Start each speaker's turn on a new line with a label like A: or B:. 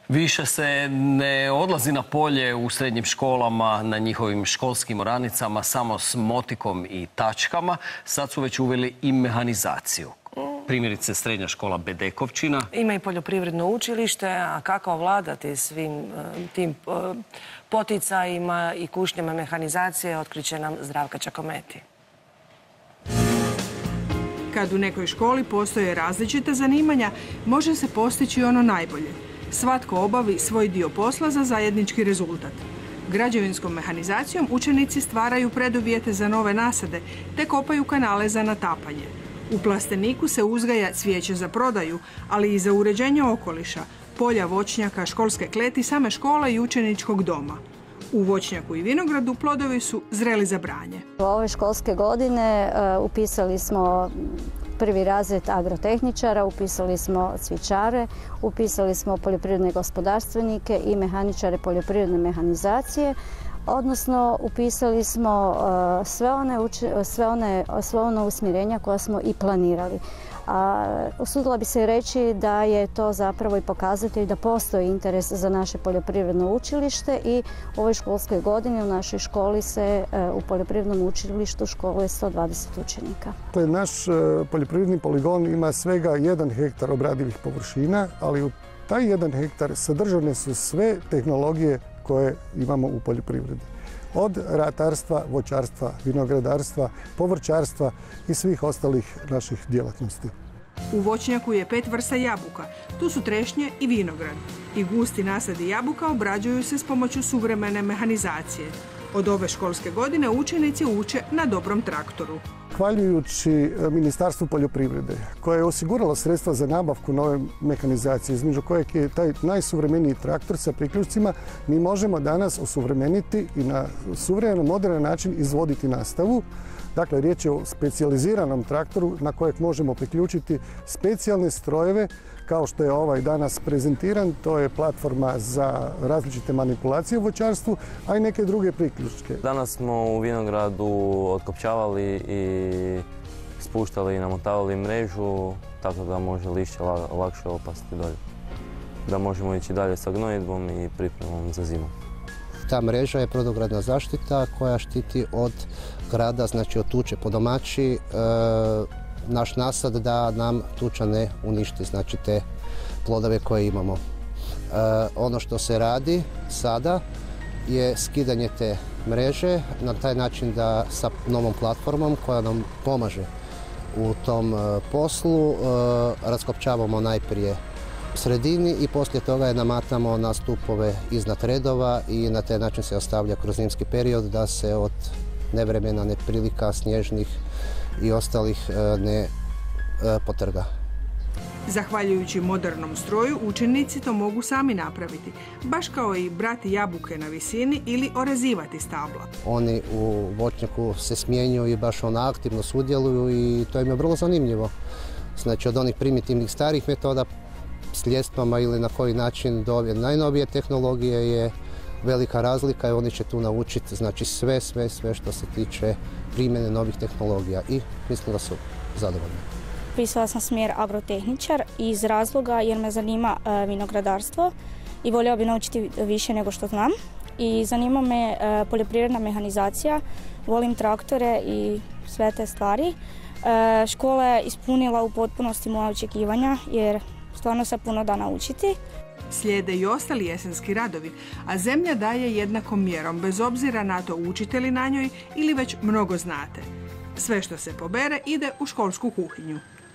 A: Više se ne odlazi na polje u srednjim školama, na njihovim školskim oranicama samo s motikom i tačkama. Sad su već uveli i mehanizaciju. Primjerice srednja škola Bedekovčina.
B: Ima i poljoprivredno učilište, a kako vladati svim tim poticajima i kušnjama mehanizacije otkriće nam Zdravka Čakometi.
C: Kad u nekoj školi postoje različita zanimanja, može se postići ono najbolje. Svatko obavi svoj dio posla za zajednički rezultat. Građevinskom mehanizacijom učenici stvaraju preduvjete za nove nasade te kopaju kanale za natapanje. U plasteniku se uzgaja cvijeće za prodaju, ali i za uređenje okoliša, polja, voćnjaka, školske kleti, same škole i učeničkog doma. U voćnjaku i vinogradu plodovi su zreli za branje.
D: Ove školske godine upisali smo prvi razred agrotehničara, upisali smo cvičare, upisali smo poljoprivredne gospodarstvenike i mehaničare poljoprivredne mehanizacije, odnosno upisali smo sve one usmjerenja koja smo i planirali. Usudila bi se reći da je to zapravo i pokazatelj da postoji interes za naše poljoprivredno učilište i u ovoj školskoj godini u našoj školi se u poljoprivrednom učilištu školuje 120 učenika.
E: Naš poljoprivredni poligon ima svega 1 hektar obradivih površina, ali u taj 1 hektar sadržane su sve tehnologije koje imamo u poljoprivredi. Od ratarstva, voćarstva, vinogradarstva, povrćarstva i svih ostalih naših djelatnosti.
C: U voćnjaku je 5 vrsta jabuka. Tu su trešnje i vinograd. I gusti nasadi jabuka obrađuju se s pomoću suvremene mehanizacije. Od ove školske godine učenici uče na dobrom traktoru.
E: Zahvaljujući Ministarstvu poljoprivrede, koje je osiguralo sredstva za nabavku nove mehanizacije, između kojeg je taj najsuvremeniji traktor sa priključcima, mi možemo danas osuvremeniti i na suvremen, moderan način izvoditi nastavu. Dakle, riječ je o specijaliziranom traktoru na kojeg možemo priključiti specijalne strojeve, kao što je ovaj danas prezentiran. To je platforma za različite manipulacije u voćarstvu, a i neke druge priključke.
F: Danas smo u vinogradu otkopčavali i spuštali i namotavali mrežu, tako da može lišće lakše opasti dolje. Da možemo ići dalje sa gnojidbom i pripremom za zimu.
G: Ta mreža je protugradna zaštita koja štiti od grada, znači od tuče po domaći, naš nasad da nam tuča ne uništi, znači te plodove koje imamo. Ono što se radi sada je skidanje te mreže na taj način da sa novom platformom koja nam pomaže u tom poslu raskopčavamo najprije sredini i poslije toga je namatamo na stupove iznad redova i na taj način se ostavlja kroz zimski period da se od nevremena, neprilika, snježnih i ostalih ne potrga.
C: Zahvaljujući modernom stroju, učenici to mogu sami napraviti, baš kao i brati jabuke na visini ili orezivati stabla.
G: Oni u voćnjaku se smjenjuju i baš aktivno sudjeluju i to im je vrlo zanimljivo. Znači od onih primitivnih starih metoda s ljestvama ili na koji način do ove najnovije tehnologije je velika razlika i oni će tu naučiti znači sve što se tiče primjene novih tehnologija i mislim da su zadovoljni.
H: Upisala sam smjer agrotehničar iz razloga jer me zanima vinogradarstvo i voljela bi naučiti više nego što znam. I zanima me poljoprivredna mehanizacija, volim traktore i sve te stvari. Škola je ispunila u potpunosti moja očekivanja jer stvarno se puno da naučiti.
C: Slijede i ostali jesenski radovi, a zemlja daje jednakom mjerom, bez obzira na to učite li na njoj ili već mnogo znate. Sve što se pobere ide u školsku kuhinju.